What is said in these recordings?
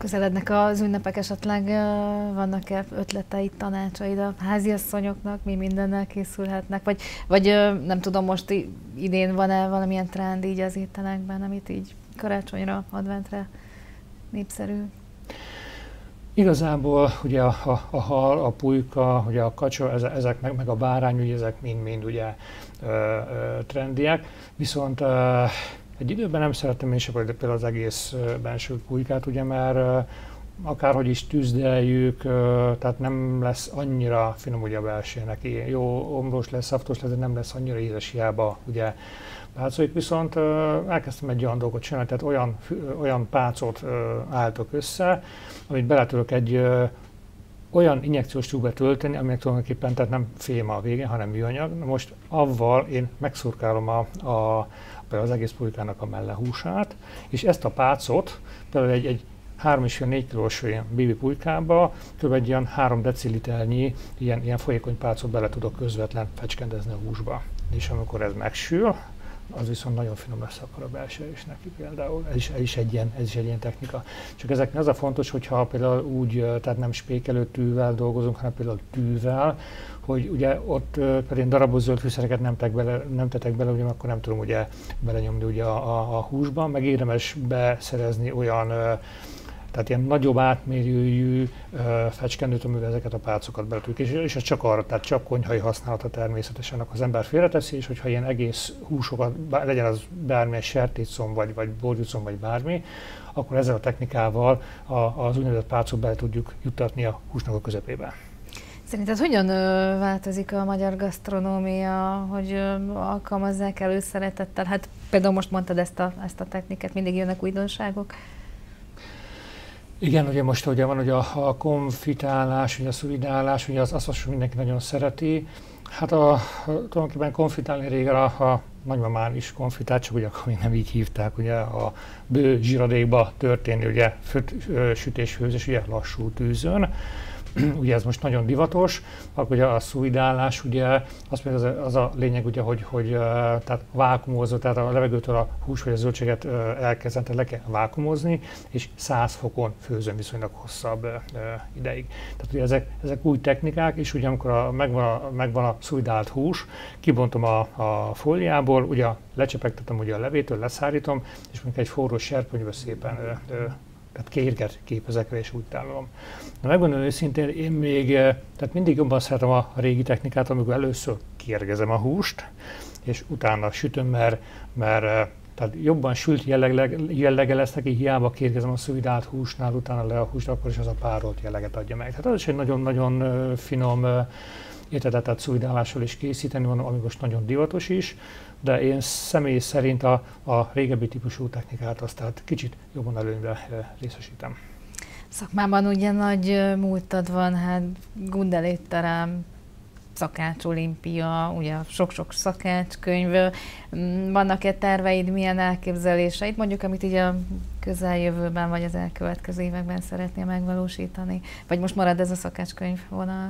Közelednek az ünnepek, esetleg vannak-e ötleteid, tanácsaid a háziasszonyoknak, mi mindennel készülhetnek? Vagy nem tudom, most idén van-e valamilyen trend így az ételekben, amit így karácsonyra, adventre népszerű? Igazából ugye a hal, a pulyka, ugye a kacsa, ezek meg a bárány, ugye ezek mind ugye trendiek, viszont egy időben nem szerettem én sem például az egész benső pulykát, ugye, mert akárhogy is tűzdeljük, tehát nem lesz annyira finom ugye a belső neki. Jó omlós lesz, szaftos lesz, de nem lesz annyira ízes, hiába ugye pácoljuk, viszont elkezdtem egy olyan dolgot csinálni, tehát olyan pácot álltok össze, amit bele tudok egy olyan injekciós tűbe tölteni, aminek tulajdonképpen tehát nem fém a végén, hanem műanyag. Na most avval én megszurkálom például az egész pulykának a mellehúsát, és ezt a pácot például egy 3,5-4 kilós BB pulykába kb. Egy ilyen 3 deciliternyi ilyen folyékony pácot bele tudok közvetlen fecskendezni a húsba. És amikor ez megsül, az viszont nagyon finom lesz akkor a belső is neki például. Ez is egy ilyen technika. Csak ezeknek az a fontos, hogyha például úgy, tehát nem spékelő tűvel dolgozunk, hanem például tűvel, hogy ugye ott pedig darabos zöld fűszereket nem tetek bele, ugye akkor nem tudom ugye belenyomni ugye a húsban, meg érdemes beszerezni olyan tehát ilyen nagyobb átmérőjű fecskendőt, amivel ezeket a pácokat bele tudjuk, és ez csak arra, tehát csak konyhai használata természetesen, akkor az ember félreteszi, és hogyha ilyen egész húsokat, legyen az bármilyen sertétszom, vagy borjúcom, vagy bármi, akkor ezzel a technikával az úgynevezett pácot bele tudjuk juttatni a húsnak a közepébe. Szerinted hogyan változik a magyar gasztronómia, hogy alkalmazzák előszeretettel? Hát például most mondtad ezt a technikát, mindig jönnek újdonságok. Igen, ugye most ugye van ugye a konfitálás, ugye a szuvidálás, ugye azt mindenki nagyon szereti. Hát tulajdonképpen konfitálni régen a nagymamán is konfitált, csak ugye akkor még nem így hívták, ugye a bő zsiradékba történni, ugye sütés-főzés, ugye lassú tűzön. Ugye ez most nagyon divatos, akkor ugye a szuvidálás, ugye az a lényeg, ugye, hogy tehát vákuumozó, tehát a levegőtől a hús vagy a zöldséget elkezdett, le kell vákuumozni, és 100 fokon főzön viszonylag hosszabb ideig. Tehát ugye ezek új technikák, és ugye amikor megvan a szuvidált hús, kibontom a fóliából, ugye lecsepegtetem ugye a levétől, leszárítom, és mondjuk egy forró serpenyőbe szépen tehát kérget képezek és úgy tálom. De megmondom őszintén, én még tehát mindig jobban szeretem a régi technikát, amikor először kérgezem a húst, és utána sütöm, mert tehát jobban sült jellege lesz neki, hiába kérgezem a szuvidált húsnál, utána le a húst, akkor is az a párolt jelleget adja meg. Tehát az is egy nagyon-nagyon finom ételetet szuvidálással is készíteni, ami most nagyon divatos is, de én személy szerint a régebbi típusú technikát azt tehát kicsit jobban előnybe részesítem. Szakmában ugye nagy múltad van, hát Gundel étterem, Szakács olimpia, ugye sok-sok szakácskönyv. Vannak-e terveid, milyen elképzeléseid, mondjuk, amit így a közeljövőben vagy az elkövetkező években szeretnél megvalósítani? Vagy most marad ez a szakácskönyv vonal?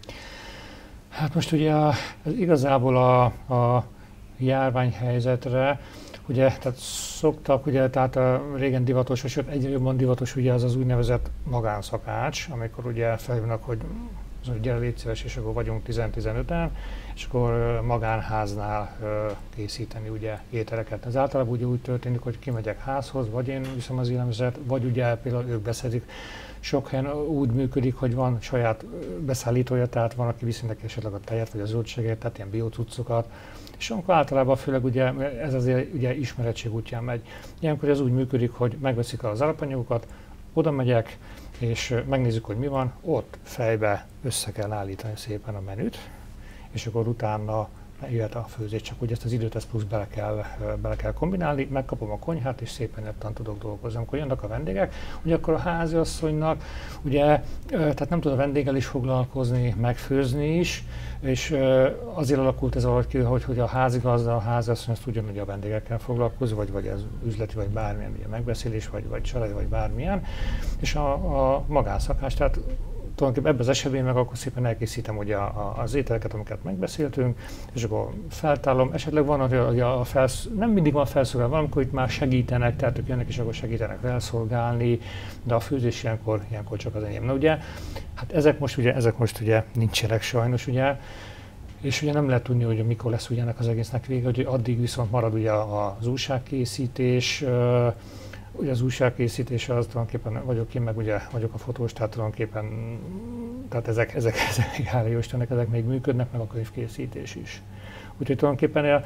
Hát most ugye igazából a járványhelyzetre, ugye, tehát szoktak, ugye, tehát régen divatos, vagy egyre jobban divatos ugye az úgynevezett magánszakács, amikor ugye felhívnak, hogy gyere, légy szíves, és akkor vagyunk 10-15-en, és akkor magánháznál készíteni ugye ételeket. Ez általában ugye úgy történik, hogy kimegyek házhoz, vagy én viszem az élelmiszert, vagy ugye például ők beszedik. Sok helyen úgy működik, hogy van saját beszállítója, tehát van, aki viszi neki esetleg a tejet, vagy a zöldséget, tehát ilyen biocuccokat. És akkor általában főleg ugye ez azért ugye ismeretség útján megy. Ilyenkor ez úgy működik, hogy megveszik az alapanyagokat, oda megyek, és megnézzük, hogy mi van, ott fejbe össze kell állítani szépen a menüt, és akkor utána jöhet a főzés, csak hogy ezt az időt plusz bele kell kombinálni, megkapom a konyhát, és szépen nettan tudok dolgozni. Amikor jönnek a vendégek, ugye akkor a háziasszonynak, ugye, tehát nem tud a vendéggel is foglalkozni, megfőzni is, és azért alakult ez valahogy ki, hogy a házigazda, a háziasszony azt tudja, hogy a vendégekkel foglalkozni, vagy ez üzleti, vagy bármilyen ugye megbeszélés, vagy család, vagy bármilyen, és a magánszakás, tehát tulajdonképpen ebben az esetben meg akkor szépen elkészítem ugye az ételeket, amiket megbeszéltünk, és akkor feltálom. Esetleg van, hogy nem mindig van felszolgálva, valamikor itt már segítenek, tehát ők jönnek és akkor segítenek felszolgálni, de a főzés ilyenkor csak az enyém. Na ugye, hát ezek most ugye nincsenek sajnos, ugye, és ugye nem lehet tudni, hogy mikor lesz ugye ennek az egésznek vége, hogy addig viszont marad ugye az újságkészítés. Ugye az újságkészítés az tulajdonképpen vagyok én, meg ugye vagyok a fotós, tehát tulajdonképpen tehát ezek hála jó Istennek, ezek még működnek, meg a könyvkészítés is. Úgyhogy tulajdonképpen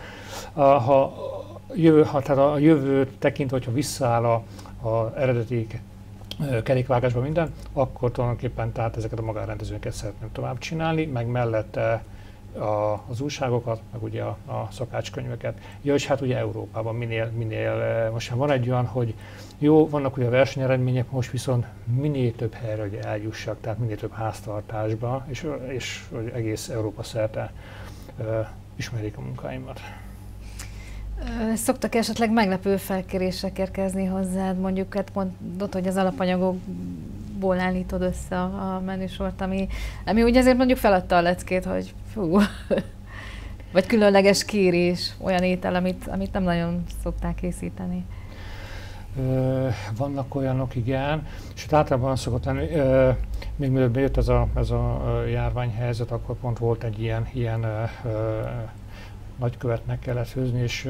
tehát a jövőt tekintve, hogyha visszaáll az eredeti kerékvágásba minden, akkor tulajdonképpen tehát ezeket a magánrendezvényeket szeretném tovább csinálni, meg mellette az újságokat, meg ugye a szakácskönyveket. Ja, és hát ugye Európában minél most már van egy olyan, hogy jó, vannak ugye a versenyeredmények, most viszont minél több helyre hogy eljussak, tehát minél több háztartásba, és hogy egész Európa szerte ismerik a munkáimat. Szoktak esetleg meglepő felkérések érkezni hozzád, mondjuk hát mondod, hogy az alapanyagokból állítod össze a menüsort, ami ugye azért mondjuk feladta a leckét, hogy fú, vagy különleges kérés, olyan étel, amit nem nagyon szokták készíteni. Vannak olyanok, igen, és általában szokott lenni, még mielőtt bejött ez a járványhelyzet, akkor pont volt egy ilyen nagykövetnek kellett főzni, és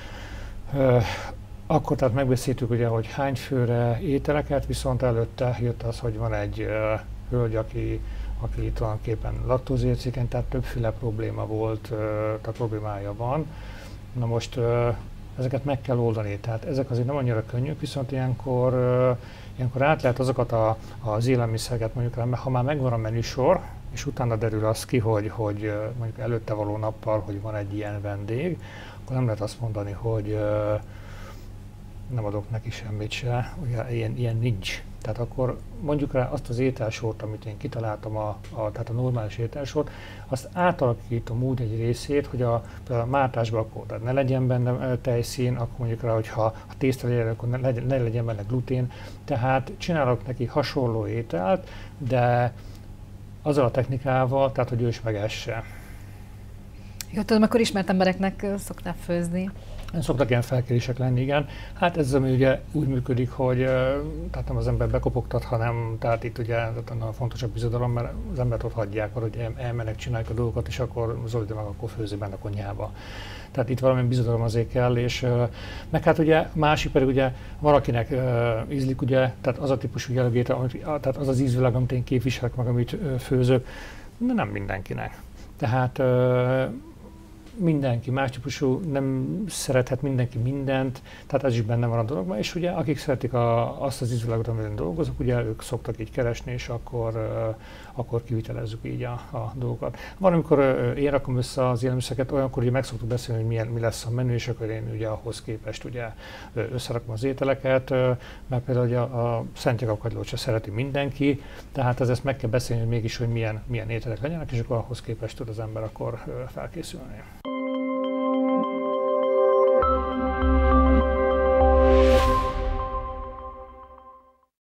akkor tehát megbeszéltük ugye, hogy hány főre ételeket, viszont előtte jött az, hogy van egy hölgy, aki tulajdonképpen laktózérzékeny, tehát többféle probléma volt, tehát problémája van. Na most ezeket meg kell oldani, tehát ezek azért nem annyira könnyűk, viszont ilyenkor át lehet azokat az élelmiszereket mondjuk, ha már megvan a menüsor, és utána derül az ki, hogy mondjuk előtte való nappal, hogy van egy ilyen vendég, akkor nem lehet azt mondani, hogy nem adok neki semmit se, ugye ilyen nincs. Tehát akkor mondjuk rá azt az ételsort, amit én kitaláltam, tehát a normális ételsort, azt átalakítom úgy egy részét, hogy például a mártásban akkor tehát ne legyen benne tejszín, akkor mondjuk rá, hogy ha tészta legyen, akkor ne legyen benne glutén. Tehát csinálok neki hasonló ételt, de azzal a technikával, tehát hogy ő is megesse. Jó, tudom, akkor ismert embereknek szoktál főzni. Szoktak ilyen felkérések lenni, igen. Hát ez ami ugye úgy működik, hogy tehát nem az ember bekopogtat, hanem tehát itt ugye a fontosabb bizodalom, mert az embert ott hagyják, hogy elmennek, csinálják a dolgokat, és akkor Zoli, de meg akkor főzi benne a konyhába. Tehát itt valamilyen bizodalom azért kell, és meg hát ugye másik pedig ugye valakinek ízlik ugye, tehát az a típusú jellegét, tehát az az ízvilág, amit én képviselek meg, amit főzök, de nem mindenkinek. Tehát mindenki más típusú, nem szerethet mindenki mindent, tehát ez is benne van a dologban, és ugye akik szeretik azt az ízvilágot, amiben dolgozok, ugye ők szoktak így keresni, és akkor kivitelezzük így a dolgokat. Van, amikor én rakom össze az élelmiszereket, olyankor ugye meg szoktuk beszélni, hogy mi lesz a menü, és akkor én ugye ahhoz képest ugye összerakom az ételeket, mert például ugye a Szent Jakab kagylót se szereti mindenki, tehát ezt meg kell beszélni, hogy mégis, hogy milyen ételek legyenek, és akkor ahhoz képest tud az ember akkor felkészülni.